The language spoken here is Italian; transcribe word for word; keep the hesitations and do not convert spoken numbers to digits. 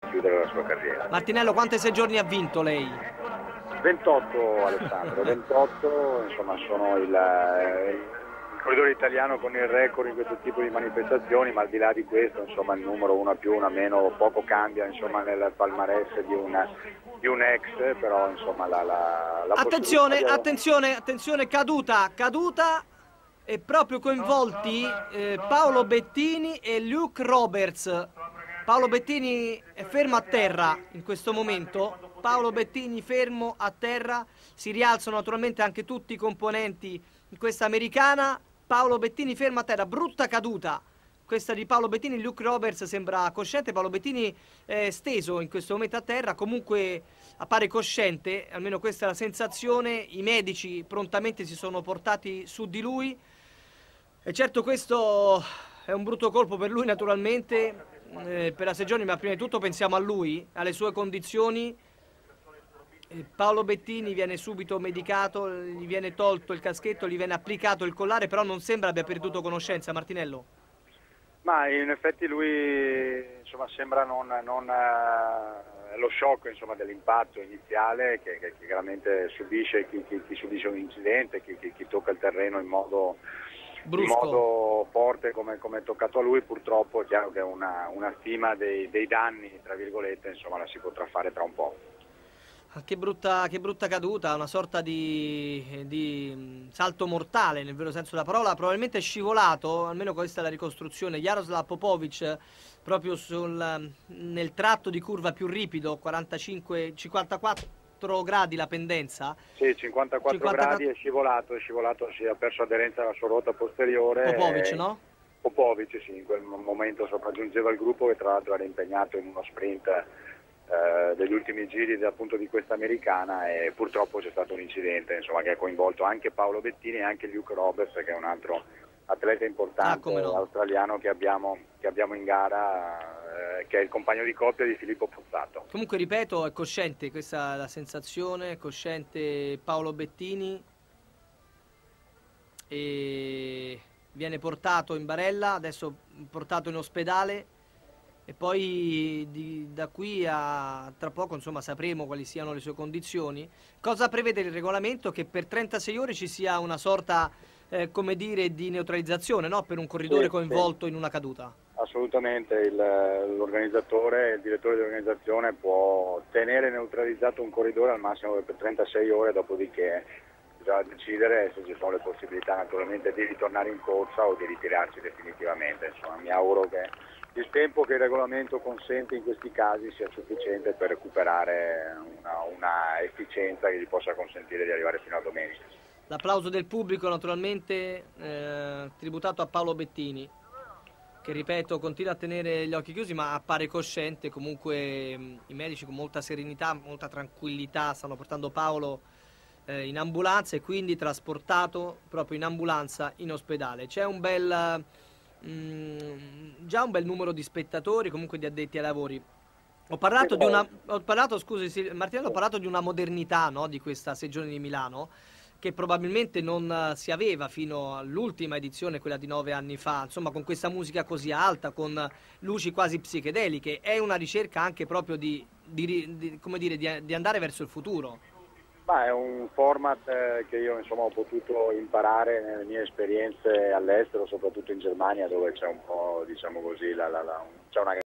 chiudere la sua carriera. Martinello, quante sei giorni ha vinto lei? ventotto Alessandro, ventotto, insomma sono il, il corridore italiano con il record in questo tipo di manifestazioni, ma al di là di questo insomma il numero una più, una meno, poco cambia insomma nel palmarès di, una, di un ex, però insomma la, la, la Attenzione, di... attenzione, attenzione, caduta, caduta e proprio coinvolti eh, Paolo Bettini e Luke Roberts. Paolo Bettini è fermo a terra in questo momento. Paolo Bettini fermo a terra, si rialzano naturalmente anche tutti i componenti in questa americana. Paolo Bettini fermo a terra, brutta caduta questa di Paolo Bettini. Luke Roberts sembra cosciente, Paolo Bettini è steso in questo momento a terra, comunque appare cosciente, almeno questa è la sensazione. I medici prontamente si sono portati su di lui e certo questo è un brutto colpo per lui naturalmente, eh, per la Seggioni, ma prima di tutto pensiamo a lui, alle sue condizioni. Paolo Bettini viene subito medicato, gli viene tolto il caschetto, gli viene applicato il collare, però non sembra abbia perduto conoscenza, Martinello. Ma in effetti lui insomma, sembra non, non eh, lo shock dell'impatto iniziale che, che, che chiaramente subisce chi, chi, chi subisce un incidente, chi, chi, chi tocca il terreno in modo, in modo forte come, come è toccato a lui. Purtroppo è chiaro che una, una stima dei, dei danni tra virgolette insomma, la si potrà fare tra un po'. Che brutta, che brutta caduta, una sorta di, di salto mortale nel vero senso della parola, probabilmente è scivolato, almeno questa è la ricostruzione, Jaroslav Popovic proprio sul, nel tratto di curva più ripido, quarantacinque, cinquantaquattro gradi la pendenza. Sì, cinquantaquattro cinquanta... gradi è scivolato, è scivolato, si è perso aderenza alla sua ruota posteriore. Popovic, e... no? Popovic, sì, in quel momento sopraggiungeva il gruppo che tra l'altro era impegnato in uno sprint Eh, degli ultimi giri appunto di questa americana e purtroppo c'è stato un incidente insomma, che ha coinvolto anche Paolo Bettini e anche Luke Roberts, che è un altro atleta importante ah, no. australiano che abbiamo, che abbiamo in gara, eh, che è il compagno di coppia di Filippo Pozzato. Comunque ripeto, è cosciente, questa è la sensazione, è cosciente Paolo Bettini e viene portato in barella, adesso portato in ospedale. E poi di, da qui a tra poco insomma sapremo quali siano le sue condizioni. Cosa prevede il regolamento? Che per trentasei ore ci sia una sorta eh, come dire di neutralizzazione, no? Per un corridore sì, coinvolto sì. in una caduta. Assolutamente, l'organizzatore, il, il direttore di organizzazione può tenere neutralizzato un corridore al massimo per trentasei ore, dopodiché bisogna decidere se ci sono le possibilità naturalmente di ritornare in corsa o di ritirarsi definitivamente. Insomma, mi auguro che il tempo che il regolamento consente in questi casi sia sufficiente per recuperare una, una efficienza che gli possa consentire di arrivare fino a domenica. L'applauso del pubblico naturalmente eh, tributato a Paolo Bettini, che ripeto continua a tenere gli occhi chiusi ma appare cosciente. Comunque mh, i medici con molta serenità, molta tranquillità stanno portando Paolo eh, in ambulanza e quindi trasportato proprio in ambulanza in ospedale. C'è un bel... Mm, già un bel numero di spettatori, comunque di addetti ai lavori. Ho parlato di una ho parlato, scusi Martinello, ho parlato di una modernità, no, di questa Seggioni di Milano che probabilmente non si aveva fino all'ultima edizione, quella di nove anni fa, insomma con questa musica così alta, con luci quasi psichedeliche. È una ricerca anche proprio di, di, di come dire, di, di andare verso il futuro. Ma è un format eh, che io insomma ho potuto imparare nelle mie esperienze all'estero, soprattutto in Germania, dove c'è un po', diciamo così, la, la, la, c'è una